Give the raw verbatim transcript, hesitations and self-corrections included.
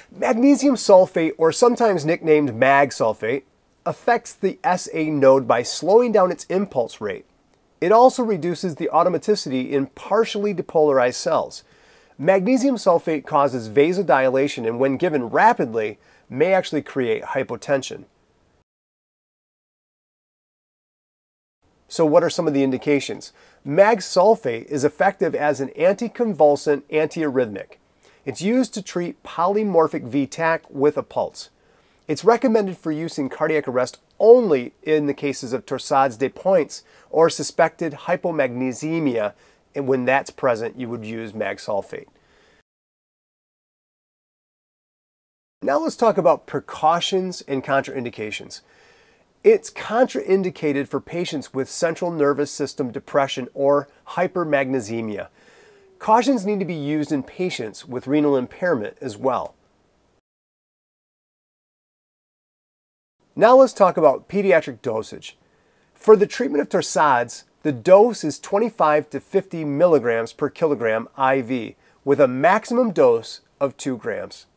Magnesium sulfate, or sometimes nicknamed mag sulfate, affects the S A node by slowing down its impulse rate. It also reduces the automaticity in partially depolarized cells. Magnesium sulfate causes vasodilation and when given rapidly may actually create hypotension. So what are some of the indications? Mag sulfate is effective as an anticonvulsant antiarrhythmic. It's used to treat polymorphic V TAC with a pulse. It's recommended for use in cardiac arrest only in the cases of torsades de pointes or suspected hypomagnesemia, and when that's present, you would use mag sulfate. Now let's talk about precautions and contraindications. It's contraindicated for patients with central nervous system depression or hypermagnesemia. Cautions need to be used in patients with renal impairment as well. Now let's talk about pediatric dosage. For the treatment of torsades, the dose is twenty-five to fifty milligrams per kilogram I V with a maximum dose of two grams.